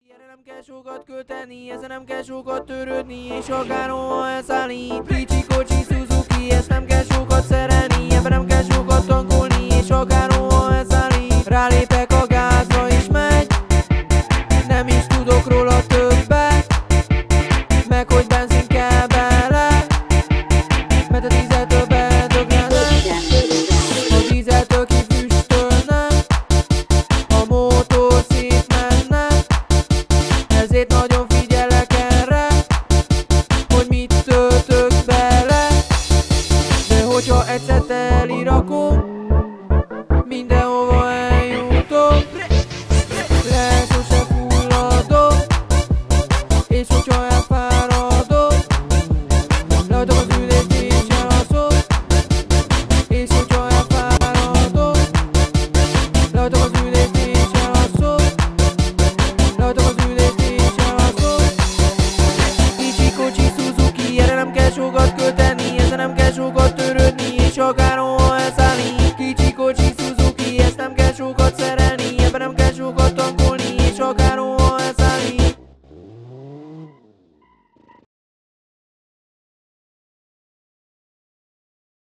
Erre nem kell sokat költeni, ezen nem kell sokat törődni, és akárhova elszállít. Kicsi kocsi Suzuki, ezt nem kell sokat szerelni, ebben nem kell sokat tankolni, és akárhova elszállít. Rálépek a gázra és megy, nem is tudok róla többet, meg hogy benzin kell bele, mert a dízeltől bedöglenek, a dízeltől kifüstölne, a motor szétmenne. Ezért nagyon figyelek erre, hogy mit töltök bele. De hogyha egyszer elirakom, mindenhova eljutok, le sose fulladok, és hogyha elfáradok, leadom az ülést és elalszom, és hogyha elfáradok, leadom az ülést és elalszom, leadom az ülést és elalszom. Kicsi kocsi Suzuki, erre nem kell sokat költeni, ezen nem kell sokat törődni, és akárhova elszállít. Kicsi kocsi Suzuki, ezt nem kell sokat szeretni.